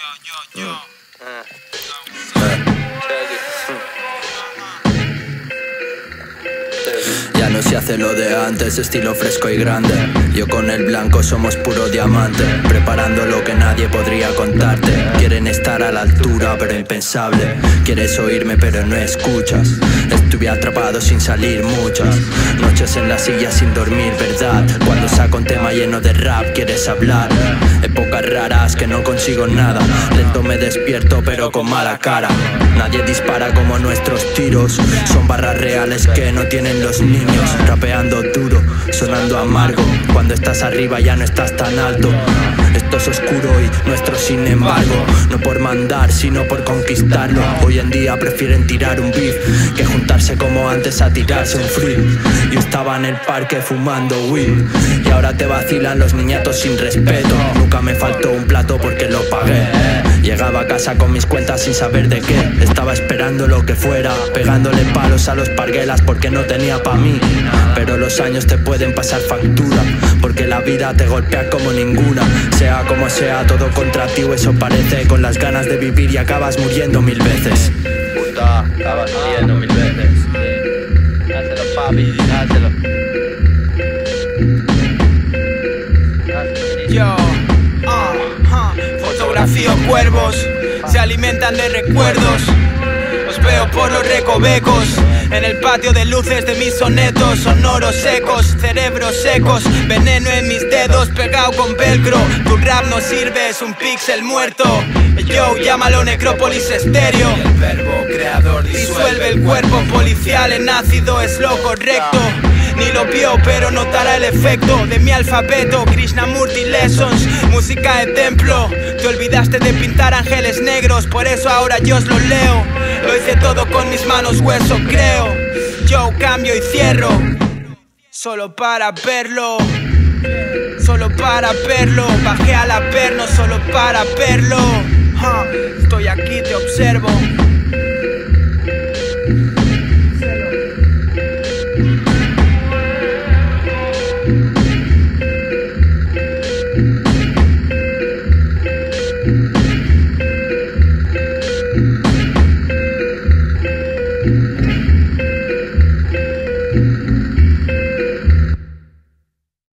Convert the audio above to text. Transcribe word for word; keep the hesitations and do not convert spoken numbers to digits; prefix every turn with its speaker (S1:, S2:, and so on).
S1: yo, yo.
S2: Ya no se hace lo de antes, estilo fresco y grande. Yo con el blanco somos puro diamante, preparando lo que nadie podría contarte. Quieren estar a la altura pero impensable. Quieres oírme pero no escuchas. Estuve atrapado sin salir muchas noches en la silla sin dormir, ¿verdad? Cuando saco un tema lleno de rap quieres hablar. Épocas raras que no consigo nada. Lento me despierto pero con mala cara. Nadie dispara como nuestros tiros. Son barras reales que no tienen los niños. Rapeando duro, sonando amargo. Cuando estás arriba ya no estás tan alto. Esto es oscuro y nuestro sin embargo. No por mandar sino por conquistarlo. Hoy en día prefieren tirar un beef que juntarse como antes a tirarse un free. Yo estaba en el parque fumando weed y ahora te vacilan los niñatos sin respeto. Nunca me faltó un plato porque lo pagué. Llegaba a casa con mis cuentas sin saber de qué. Estaba esperando lo que fuera, pegándole palos a los parguelas porque no tenía pa' mí. Pero los años te pueden pasar factura, porque la vida te golpea como ninguna. Sea como sea, todo contra ti o eso parece. Con las ganas de vivir y acabas muriendo mil veces.
S3: Puta, acabas muriendo mil veces. Sí. Dáselo, papi, dáselo.
S1: Yo, uh, uh, fotografío cuervos, se alimentan de recuerdos. Os veo por los recovecos, en el patio de luces de mis sonetos. Sonoros secos, cerebros secos, veneno en mis dedos pegado con velcro. Tu rap no sirve, es un píxel muerto. Yo, llámalo necrópolis estéreo.
S4: El verbo creador
S1: Disuelve el cuerpo policial en ácido, es lo correcto. Ni lo vio pero notará el efecto de mi alfabeto. Krishnamurti Lessons, música de templo. Te olvidaste de pintar ángeles negros, por eso ahora yo os lo leo. Lo hice todo con mis manos, hueso creo. Yo cambio y cierro, solo para verlo. Solo para verlo, bajé al averno solo para verlo. huh. Estoy aquí, te observo.
S2: Mm.